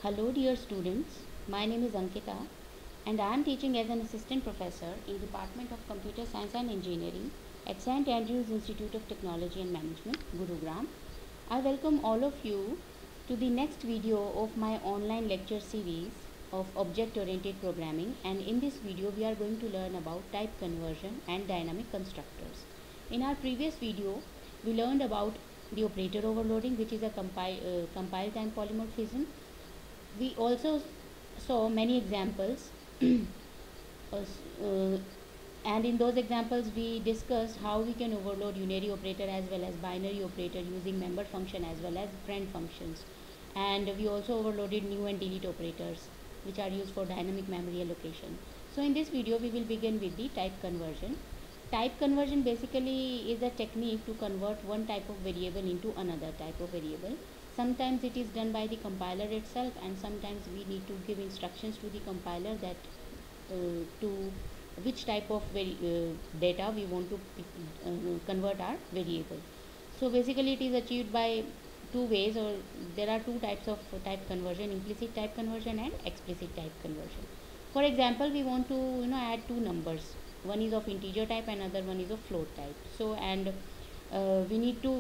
Hello dear students, my name is Ankita and I am teaching as an assistant professor in Department of Computer Science and Engineering at St. Andrews Institute of Technology and Management, Gurugram. I welcome all of you to the next video of my online lecture series of object-oriented programming, and in this video we are going to learn about type conversion and dynamic constructors. In our previous video we learned about the operator overloading, which is a compile time polymorphism. We also saw many examples and in those examples we discussed how we can overload unary operator as well as binary operator using member function as well as friend functions, and we also overloaded new and delete operators which are used for dynamic memory allocation. So in this video we will begin with the type conversion. Type conversion basically is a technique to convert one type of variable into another type of variable. Sometimes it is done by the compiler itself, and sometimes we need to give instructions to the compiler that to which type of data we want to convert our variable. So basically it is achieved by two ways, or there are two types of type conversion: implicit type conversion and explicit type conversion. For example, we want to add two numbers. One is of integer type, another one is of float type. So we need to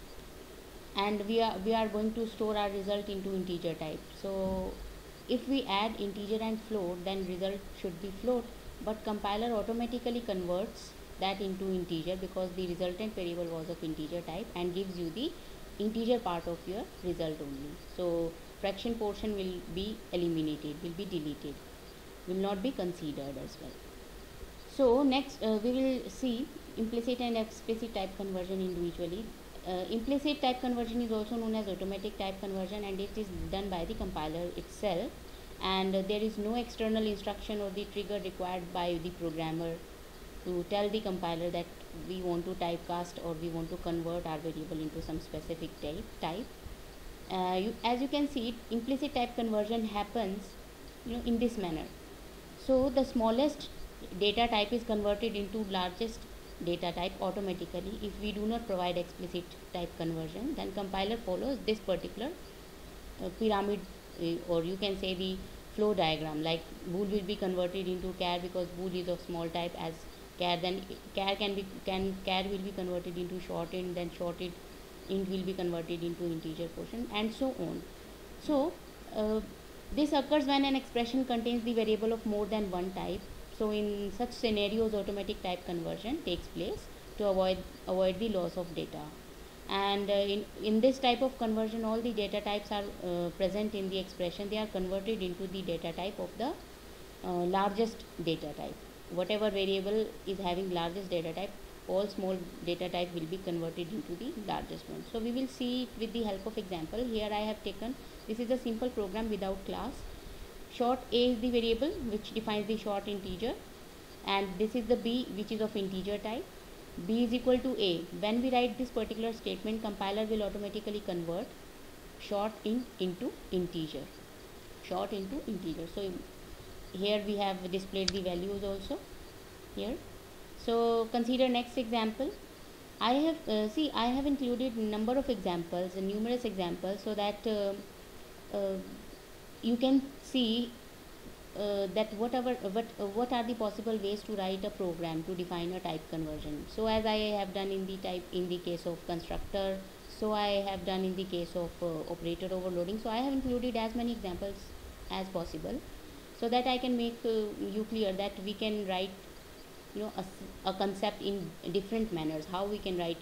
we are going to store our result into integer type. So if we add integer and float, then result should be float, but compiler automatically converts that into integer because the resultant variable was of integer type and gives you the integer part of your result only. So fraction portion will be eliminated, will be deleted, will not be considered as well. So next we will see implicit and explicit type conversion individually. Implicit type conversion is also known as automatic type conversion, and it is done by the compiler itself, and there is no external instruction or the trigger required by the programmer to tell the compiler that we want to typecast or we want to convert our variable into some specific type. As you can see, implicit type conversion happens in this manner. So the smallest data type is converted into largest data type automatically. If we do not provide explicit type conversion, then compiler follows this particular pyramid, or you can say the flow diagram. Like bool will be converted into char because bool is of small type as char, then char will be converted into short int, then short int will be converted into integer portion, and so on. So this occurs when an expression contains the variable of more than one type. So in such scenarios, automatic type conversion takes place to avoid the loss of data. And in this type of conversion, all the data types are present in the expression. They are converted into the data type of the largest data type. Whatever variable is having largest data type, all small data type will be converted into the largest one. So we will see it with the help of example. Here I have taken, this is a simple program without class. Short a is the variable which defines the short integer, and this is the b which is of integer type. B is equal to a. When we write this particular statement, compiler will automatically convert short int into integer. Short into integer. So here we have displayed the values also here. So consider next example. I have included number of examples, numerous examples, so that you can see that what are the possible ways to write a program to define a type conversion. So as I have done in the case of constructor, so I have done in the case of operator overloading. So I have included as many examples as possible so that I can make you clear that we can write a concept in different manners, how we can write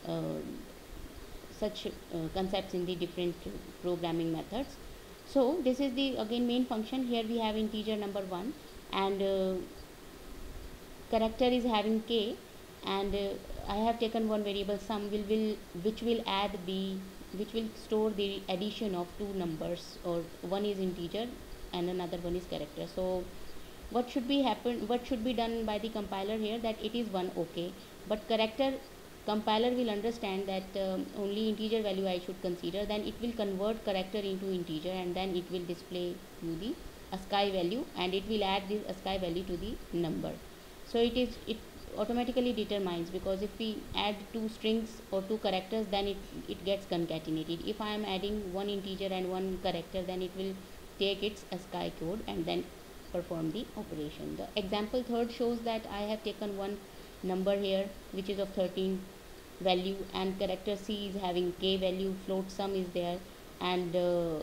such concepts in the different programming methods. So this is the again main function. Here we have integer number 1, and character is having k, and I have taken one variable sum which will store the addition of two numbers, or one is integer and another one is character. So what should be done by the compiler here, that it is 1, okay, but character, compiler will understand that only integer value I should consider. Then it will convert character into integer, and then it will display you the ASCII value, and it will add this ASCII value to the number. So it automatically determines, because if we add two strings or two characters, then it gets concatenated. If I am adding one integer and one character, then it will take its ASCII code and then perform the operation. The example third shows that I have taken one number here which is of 13 value, and character C is having k value, float sum is there, and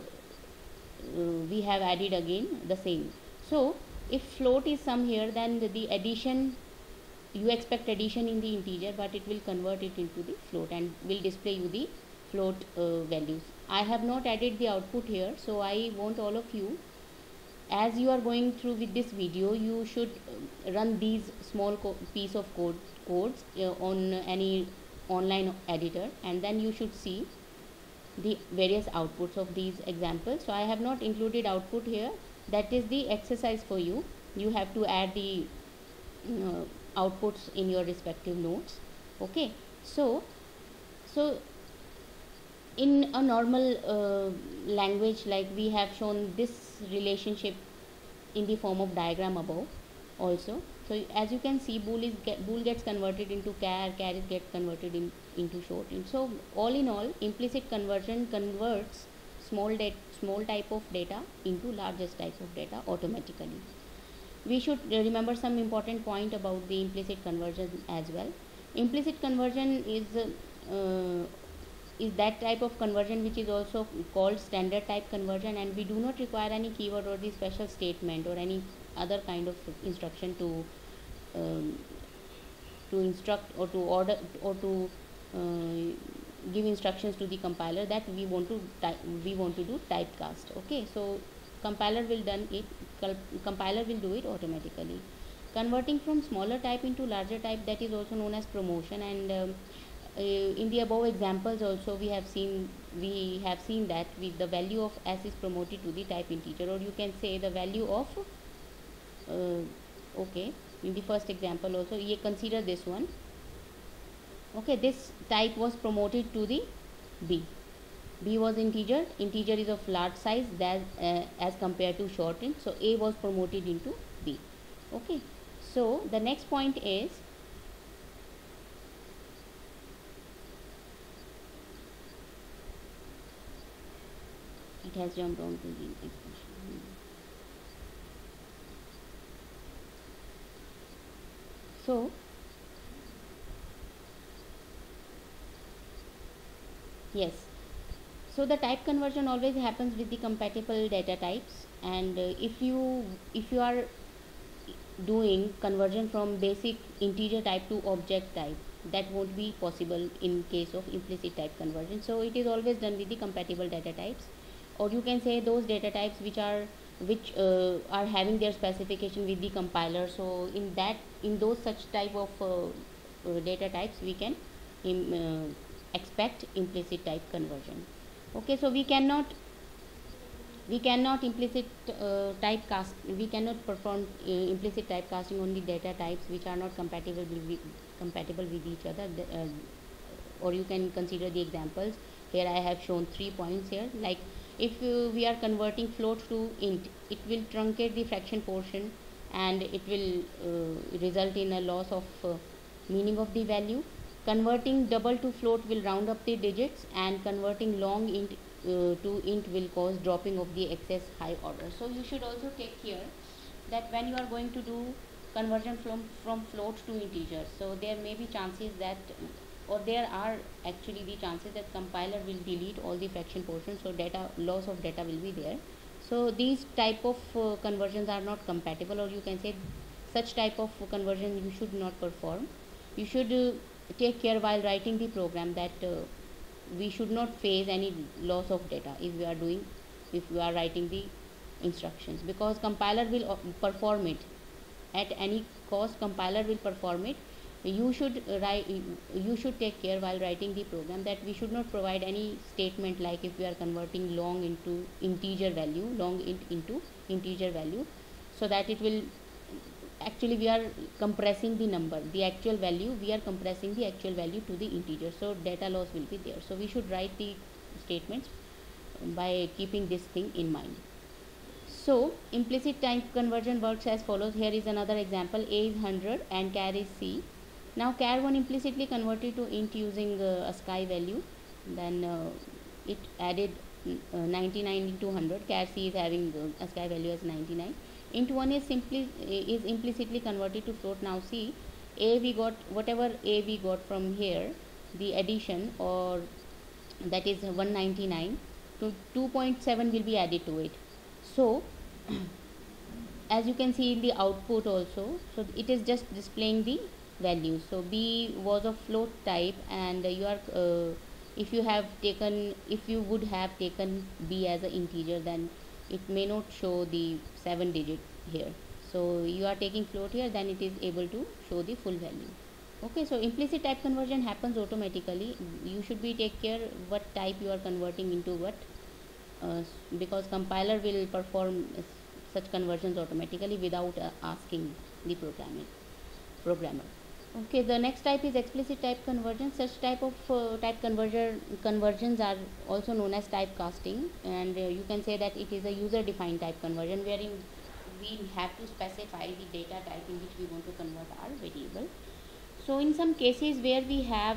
we have added again the same. So if float is sum here, then the addition, you expect addition in the integer, but it will convert it into the float and will display you the float values. I have not added the output here, so I want all of you, as you are going through with this video, you should run these small piece of codes on any online editor, and then you should see the various outputs of these examples. So I have not included output here. That is the exercise for you. You have to add the outputs in your respective notes. Okay, so in a normal language, like we have shown this relationship in the form of diagram above also. So as you can see, bool gets converted into char is get converted into short int. So all in all, implicit conversion converts small type of data into largest type of data automatically. We should remember some important point about the implicit conversion as well. Implicit conversion is that type of conversion which is also called standard type conversion, and we do not require any keyword or the special statement or any other kind of instruction to instruct or to order or to give instructions to the compiler that we want to do typecast. Okay, so compiler will do it automatically. Converting from smaller type into larger type, that is also known as promotion, and in the above examples also we have seen that with the value of s is promoted to the type integer, or you can say the value of okay, in the first example also you consider this one. Okay, this type was promoted to the b was integer is of large size that as compared to short int, so a was promoted into b. Okay, so the next point is it has jumped on to the expression. So yes, so the type conversion always happens with the compatible data types, and if you are doing conversion from basic integer type to object type, that won't be possible in case of implicit type conversion. So it is always done with the compatible data types, or you can say those data types which are having their specification with the compiler. So in those such type of data types we can expect implicit type conversion. Okay, so we cannot implicit typecast, we cannot perform implicit typecasting on the data types which are not compatible with each other. Or you can consider the examples. Here I have shown 3 points here. Like if we are converting float to int, it will truncate the fraction portion and it will result in a loss of meaning of the value. Converting double to float will round up the digits, and converting long int to int will cause dropping of the excess high order. So you should also take care that when you are going to do conversion from float to integer, so there may be chances that, or there are actually the chances that compiler will delete all the fraction portions, so loss of data will be there. So these type of conversions are not compatible, or you can say such type of conversion you should not perform. You should take care while writing the program that we should not face any loss of data if we are writing the instructions, because compiler will perform it at any cost. Compiler will perform it. You should take care while writing the program that we should not provide any statement like if we are converting long into integer value, long int into integer value, so that it will actually we are compressing the number, the actual value, we are compressing the actual value to the integer, so data loss will be there. So we should write the statements by keeping this thing in mind. So implicit type conversion works as follows. Here is another example. A is 100 and char is C. Now char1 implicitly converted to int using ASCII value, then it added 99 into 100. Char C is having ASCII value as 99. Int 1 is implicitly converted to float. Now see, a we got, whatever a we got from here, the addition, or that is 199, to 2.7 will be added to it. So as you can see in the output also, so it is just displaying the value. So b was of float type, and you are if you would have taken b as an integer, then it may not show the 7 digit here. So you are taking float here, then it is able to show the full value. Okay, so implicit type conversion happens automatically. You should be take care what type you are converting into what, because compiler will perform such conversions automatically without asking the programmer. Okay, the next type is explicit type conversion. Such type of conversions are also known as typecasting, and you can say that it is a user defined type conversion, wherein we have to specify the data type in which we want to convert our variable. So in some cases where we have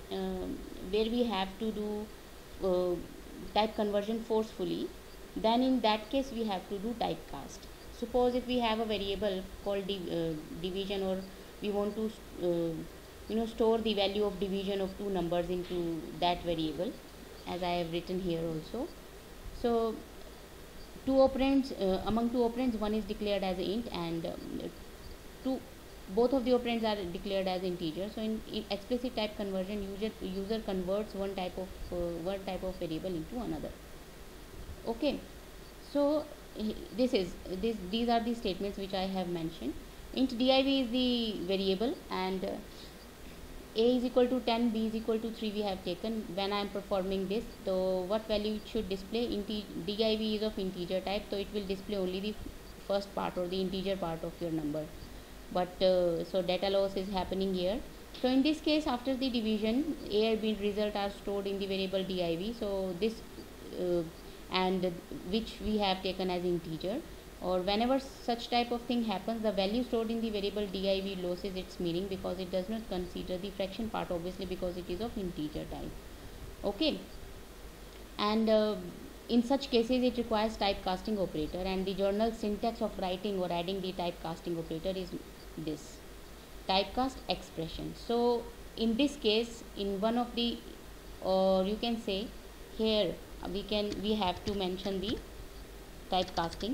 to do type conversion forcefully, then in that case we have to do typecast. Suppose if we have a variable called division, or we want to store the value of division of two numbers into that variable, as I have written here also. So two operands, among two operands, one is declared as int, and both of the operands are declared as integer. So in explicit type conversion, user converts one type of variable into another. Okay, so these are the statements which I have mentioned. Int div is the variable, and a is equal to 10, b is equal to 3 we have taken. When I am performing this, so what value it should display? Div is of integer type, so it will display only the first part, or the integer part of your number. But so data loss is happening here. So in this case, after the division, a and b result are stored in the variable div. So this and which we have taken as integer, or whenever such type of thing happens, the value stored in the variable div loses its meaning, because it does not consider the fraction part, obviously, because it is of integer type. Okay, and in such cases it requires typecasting operator, and the journal syntax of writing or adding the typecasting operator is this typecast expression. So in this case, in one of the, or you can say here, we have to mention the typecasting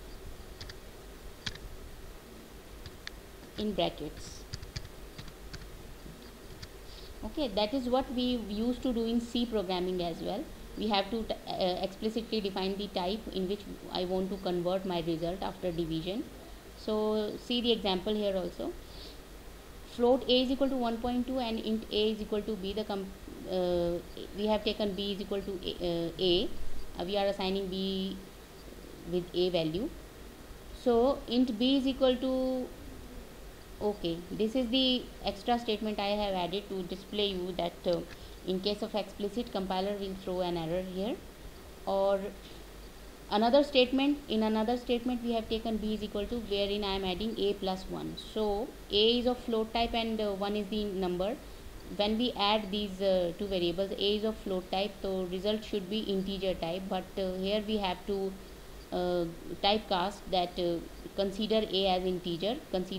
in brackets. Okay, that is what we used to do in C programming as well. We have to explicitly define the type in which I want to convert my result after division. So see the example here also. Float a is equal to 1.2 and int a is equal to b. We have taken b is equal to a. We are assigning b with a value. So int b is equal to, okay, this is the extra statement I have added to display you that in case of explicit, compiler will throw an error here. Or another statement, in another statement we have taken b is equal to, wherein I am adding a plus 1. So a is of float type and 1 is the number. When we add these two variables, a is of float type, so result should be integer type, but here we have to typecast that consider a as integer,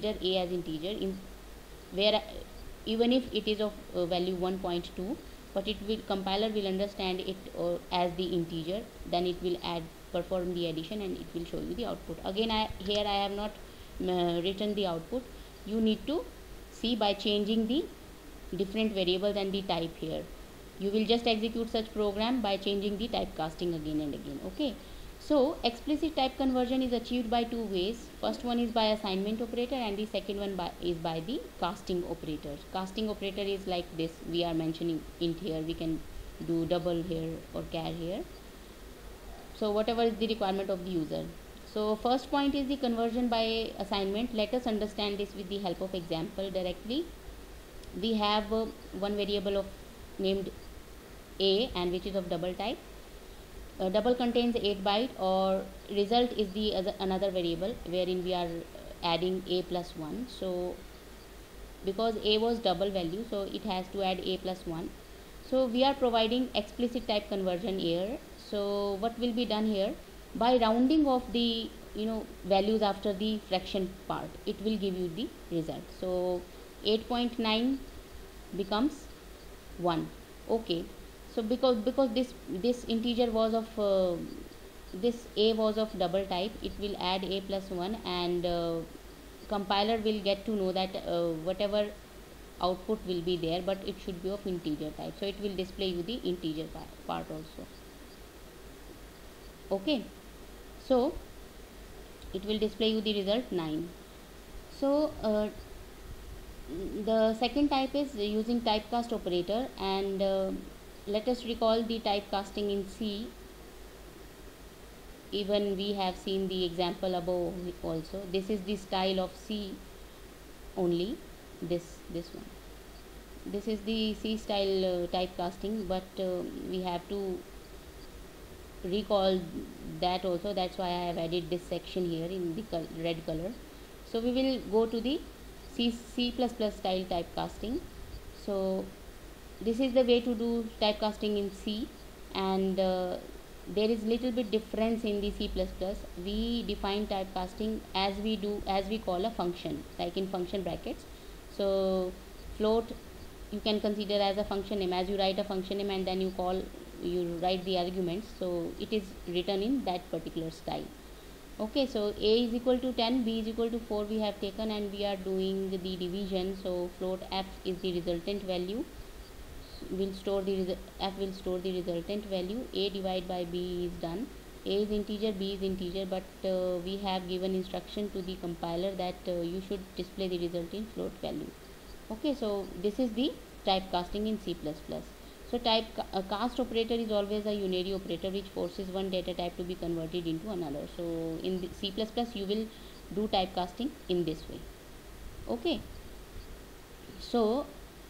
in where even if it is of value 1.2, but compiler will understand it as the integer, then it will perform the addition, and it will show you the output. Again, here I have not written the output. You need to see by changing the different variables and the type here. You will just execute such program by changing the typecasting again and again. Okay, so explicit type conversion is achieved by two ways. First one is by assignment operator, and the second one is by the casting operator. Casting operator is like this. We are mentioning int here, we can do double here or char here. So whatever is the requirement of the user. So first point is the conversion by assignment. Let us understand this with the help of example directly. We have one variable of named a, and which is of double type. Double contains 8 byte, or result is the another variable wherein we are adding a plus 1. So because a was double value, so it has to add a plus 1. So we are providing explicit type conversion here. So what will be done here, by rounding of the values after the fraction part, it will give you the result. So 8.9 becomes 1. Okay, so because this integer was of this a was of double type, it will add a plus 1, and compiler will get to know that whatever output will be there, but it should be of integer type, so it will display you the integer part also. Okay, so it will display you the result 9. So the second type is using typecast operator, and let us recall the typecasting in C. Even we have seen the example above also. This is the style of C only, this one. This is the C style typecasting, but we have to recall that also. That's why I have added this section here in the red color. So we will go to the C++ style typecasting. So this is the way to do typecasting in C, and there is little bit difference in the C++. We define typecasting as we call a function, like in function brackets. So float you can consider as a function name, as you write a function name and then you write the arguments, so it is written in that particular style. Okay, so a is equal to 10, b is equal to 4 we have taken, and we are doing the division. So float f is the resultant value, f will store the resultant value. A divided by b is done. A is integer, b is integer, but we have given instruction to the compiler that you should display the result in float value. Okay, so this is the typecasting in C++. So cast operator is always a unary operator which forces one data type to be converted into another. So in the C++ you will do typecasting in this way. Okay, so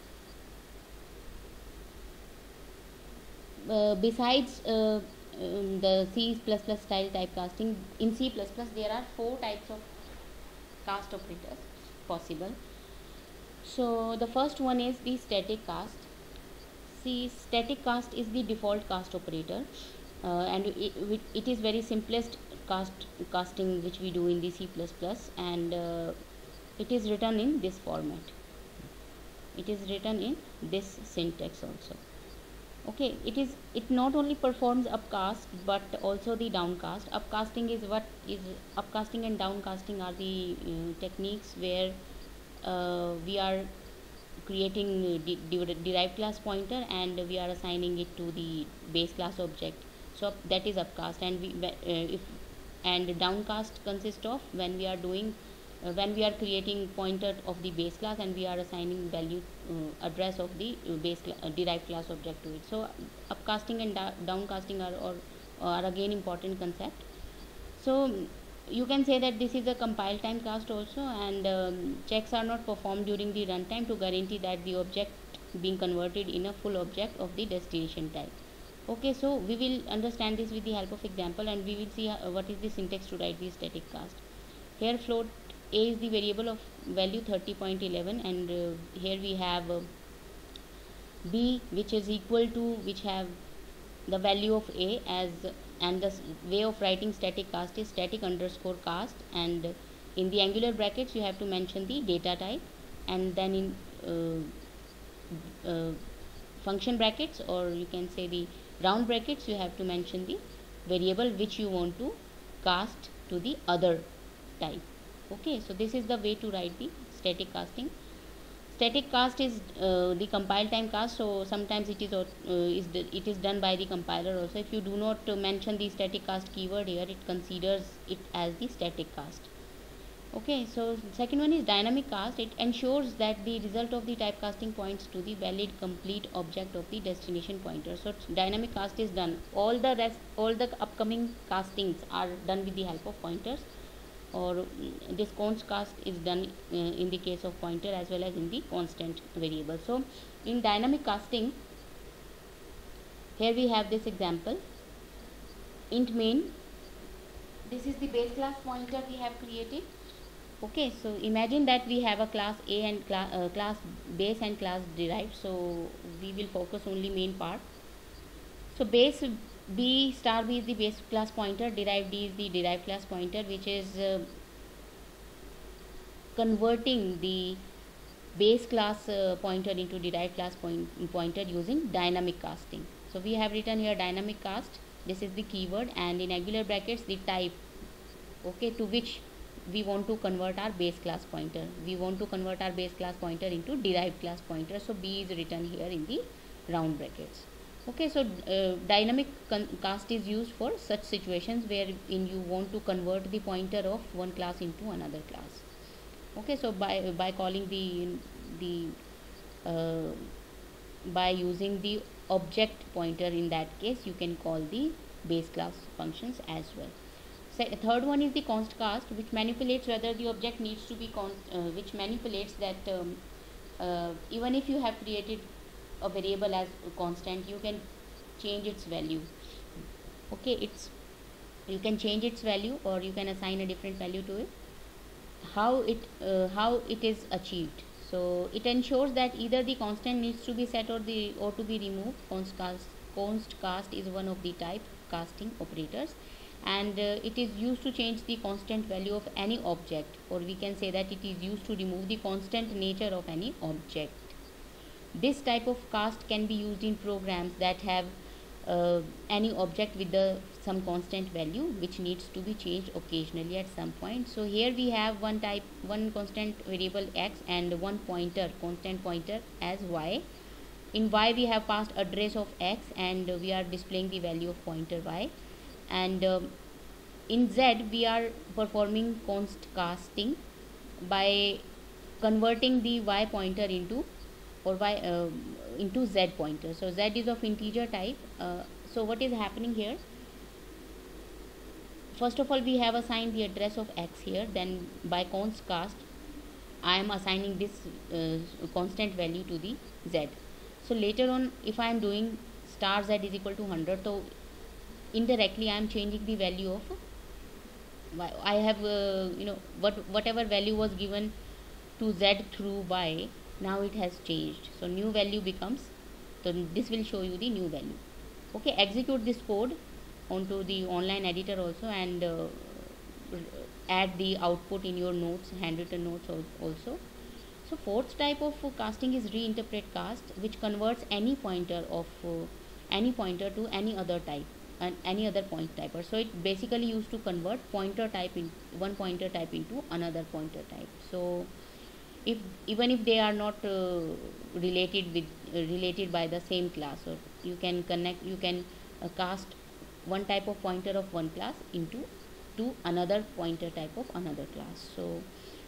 besides the C++ style typecasting, in C++ there are 4 types of cast operators possible. So the first one is the static cast. See, static cast is the default cast operator, and it is very simplest casting which we do in the C++, and it is written in this format. It is written in this syntax also. Okay, it not only performs upcast but also the downcast. Upcasting and downcasting are the techniques where we are creating derived class pointer and we are assigning it to the base class object. So that is upcast, and downcast consists of when we are creating pointer of the base class and we are assigning value address of the derived class object to it. So upcasting and downcasting are again important concept. So you can say that this is a compile time cast also, and checks are not performed during the runtime to guarantee that the object being converted in a full object of the destination type. Okay, so we will understand this with the help of example, and we will see what is the syntax to write the static cast. Here float a is the variable of value 30.11, and here we have b which is equal to, which have the value of a as, and the way of writing static cast is static underscore cast, and in the angular brackets you have to mention the data type, and then in function brackets, or you can say the round brackets, you have to mention the variable which you want to cast to the other type. Okay, so this is the way to write the static casting. Static cast is the compile time cast, so sometimes it is done by the compiler also. If you do not mention the static cast keyword here, it considers it as the static cast. Okay, so second one is dynamic cast. It ensures that the result of the typecasting points to the valid complete object of the destination pointer. So dynamic cast is done. All the upcoming castings are done with the help of pointers, or this const cast is done in the case of pointer as well as in the constant variable. So in dynamic casting, here we have this example. Int main, this is the base class pointer we have created. Okay, so imagine that we have a class A and class base and class derived, so we will focus only main part. So base B star B is the base class pointer, derived D is the derived class pointer, which is converting the base class pointer into derived class pointer using dynamic casting. So we have written here dynamic cast. This is the keyword, and in angular brackets the type, okay, to which we want to convert our base class pointer. We want to convert our base class pointer into derived class pointer. So B is written here in the round brackets. Okay, so dynamic cast is used for such situations where in you want to convert the pointer of one class into another class. Okay, so by calling the by using the object pointer, in that case you can call the base class functions as well. Third one is the const cast, which manipulates whether the object needs to be which manipulates that even if you have created a variable as a constant, you can change its value. Okay, you can change its value, or you can assign a different value to it. How it is achieved? So it ensures that either the constant needs to be set or to be removed. Const cast is one of the type casting operators, and it is used to change the constant value of any object, or we can say that it is used to remove the constant nature of any object. This type of cast can be used in programs that have any object with some constant value which needs to be changed occasionally at some point. So here we have one constant variable x and one constant pointer as y. In y we have passed address of x, and we are displaying the value of pointer y, and in z we are performing const casting by converting the y pointer into into z pointer. So z is of integer type. So what is happening here? First of all, we have assigned the address of x here. Then by const cast, I am assigning this constant value to the z. So later on, if I am doing star z is equal to 100, so indirectly I am changing the value of y. I have whatever value was given to z through y, now it has changed. So new value becomes, so this will show you the new value. Okay, execute this code onto the online editor also, and add the output in your notes, handwritten notes also. So fourth type of casting is reinterpret cast, which converts any pointer to any other type and any other point type. So it basically used to convert pointer type in one pointer type into another pointer type. So even if they are not related by the same class, or you can cast one type of pointer of one class into another pointer type of another class. So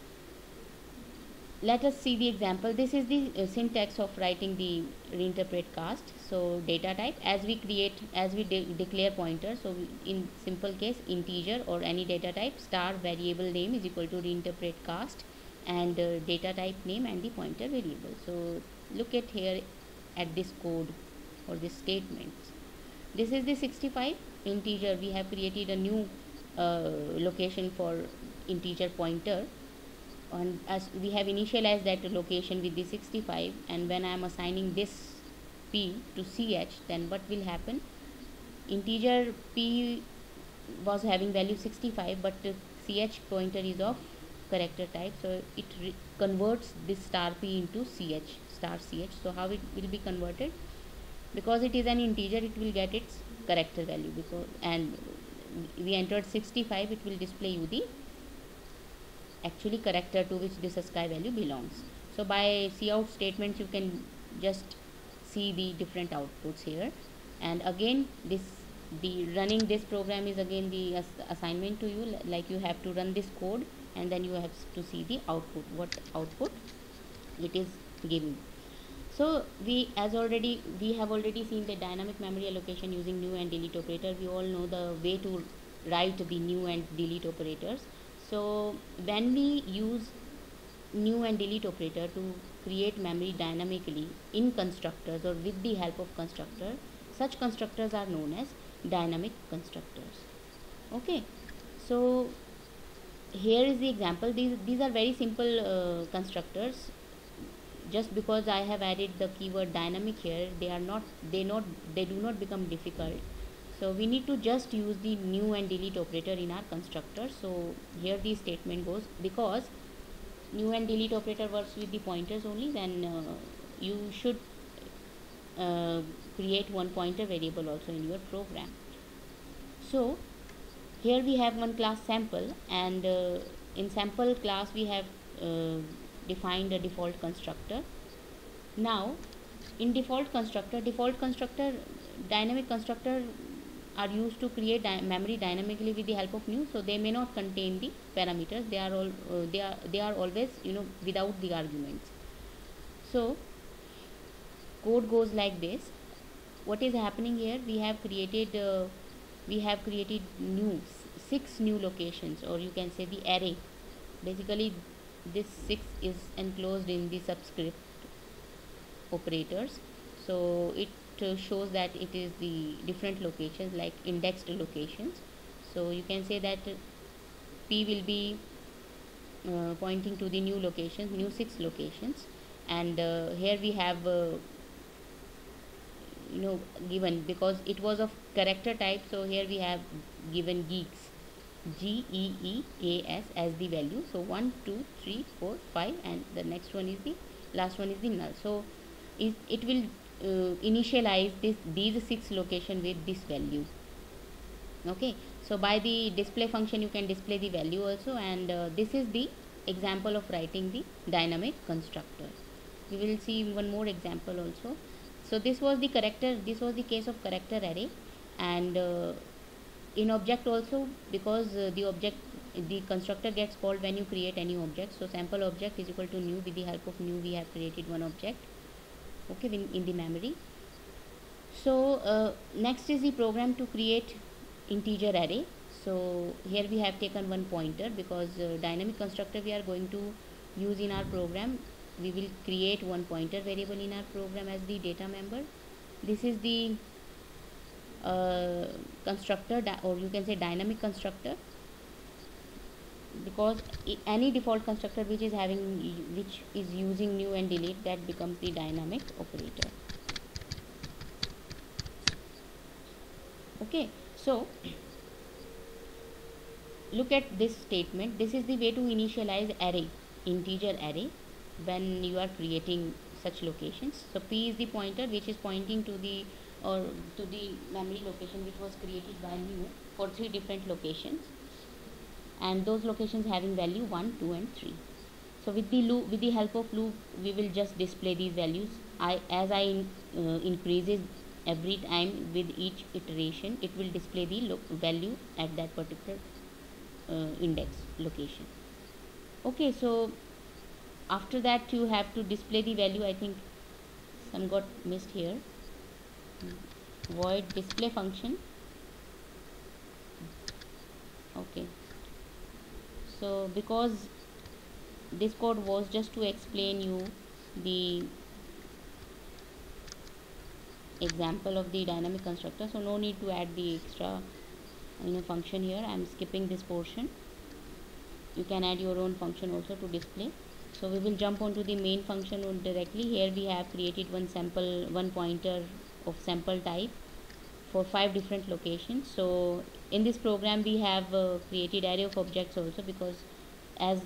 let us see the example. This is the syntax of writing the reinterpret cast. So data type, as we declare pointer, so in simple case integer or any data type, star variable name is equal to reinterpret cast, and data type name and the pointer variable. So look at here at this code or this statement. This is the 65 integer. We have created a new location for integer pointer, and as we have initialized that location with the 65, and when I am assigning this p to ch, then what will happen? Integer p was having value 65, but ch pointer is of character type, so it converts this star p into star ch. So how it will be converted? Because it is an integer, it will get its character value, and we entered 65, it will display you the actually character to which this ASCII value belongs. So by cout statements you can just see the different outputs here, and again running this program is again the assignment to you, like you have to run this code and then you have to see the output, what output it is giving. So we have already seen the dynamic memory allocation using new and delete operator. We all know the way to write the new and delete operators. So when we use new and delete operator to create memory dynamically in constructors or with the help of constructor, such constructors are known as dynamic constructors. Okay, so here is the example. These are very simple constructors. Just because I have added the keyword dynamic here, they do not become difficult. So we need to just use the new and delete operator in our constructor. So here the statement goes, because new and delete operator works with the pointers only, then you should uh, create one pointer variable also in your program. So here we have one class sample, and in sample class we have uh, defined a default constructor. Now in default constructor, dynamic constructor are used to create memory dynamically with the help of new, so they may not contain the parameters. They are all they are always, without the arguments. So code goes like this. What is happening here, we have created six new locations, or you can say the array. Basically this 6 is enclosed in the subscript operators, so it shows that it is the different locations, like indexed locations. So you can say that p will be pointing to the new locations, new 6 locations, and here we have given, because it was of character type, so here we have given geeks, GEEAS, as the value. So 1 2 3 4 5, and the next one is the last one is the null. So it will initialize these 6 location with this value. Okay, so by the display function you can display the value also, and this is the example of writing the dynamic constructor. We will see one more example also. So this was the case of character array, and in object also, because the constructor gets called when you create any object. So sample object is equal to new. With the help of new we have created one object, okay, in the memory. So next is the program to create integer array. So here we have taken one pointer, because dynamic constructor we are going to use in our program. We will create one pointer variable in our program as the data member. This is the constructor, or you can say dynamic constructor, because any default constructor which is using new and delete, that becomes the dynamic operator. Okay, so look at this statement. This is the way to initialize integer array, when you are creating such locations. So p is the pointer which is pointing to the memory location which was created by new for 3 different locations, and those locations having value 1 2 and 3. So with the help of loop we will just display these values. As I increases every time with each iteration, it will display the value at that particular index location. Okay, so after that you have to display the value. I think some got missed here. Void display function. Okay, so because this code was just to explain you the example of the dynamic constructor, so no need to add the extra function here. I am skipping this portion. You can add your own function also to display. So we will jump onto the main function directly. Here we have created one pointer of sample type for 5 different locations. So in this program we have created array of objects also, because at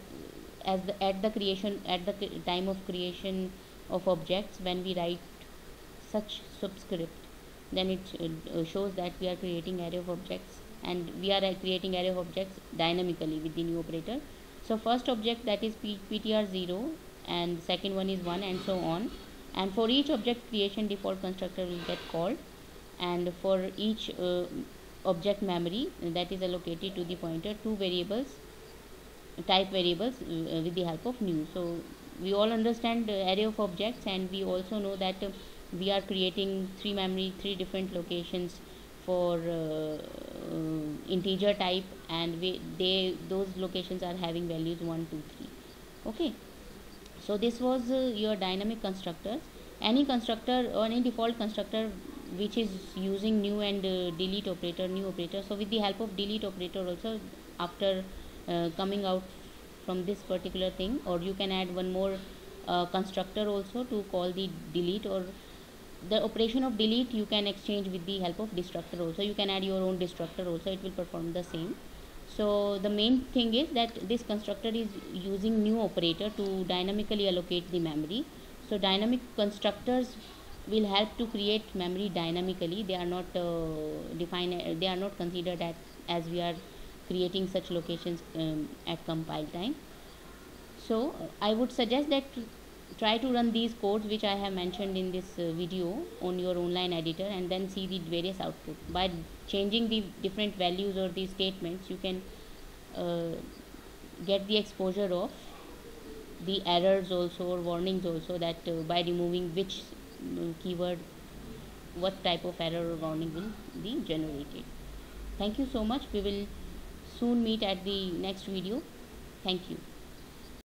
the time of creation of objects, when we write such subscript, then it shows that we are creating array of objects, and we are creating array of objects dynamically with the new operator. So first object, that is ptr0, and second one is 1, and so on. And for each object creation, default constructor will get called, and for each object memory that is allocated to the pointer, 2 variables, type variables, with the help of new. So we all understand array of objects, and we also know that we are creating 3 different locations for integer type, and those locations are having values 1 2 3. Okay, so this was your dynamic constructors. Any constructor or any default constructor which is using new and delete operator, new operator. So with the help of delete operator also, after coming out from this particular thing, or you can add one more constructor also to call the delete, or the operation of delete you can exchange with the help of destructor also. You can add your own destructor also, it will perform the same. So the main thing is that this constructor is using new operator to dynamically allocate the memory. So dynamic constructors will help to create memory dynamically. They are not they are not considered as we are creating such locations at compile time. So I would suggest that try to run these codes which I have mentioned in this video on your online editor, and then see the various output. By changing the different values or the statements, you can uh, get the exposure of the errors also, or warnings also, that by removing which keyword what type of error or warning will be generated. Thank you so much. We will soon meet at the next video. Thank you.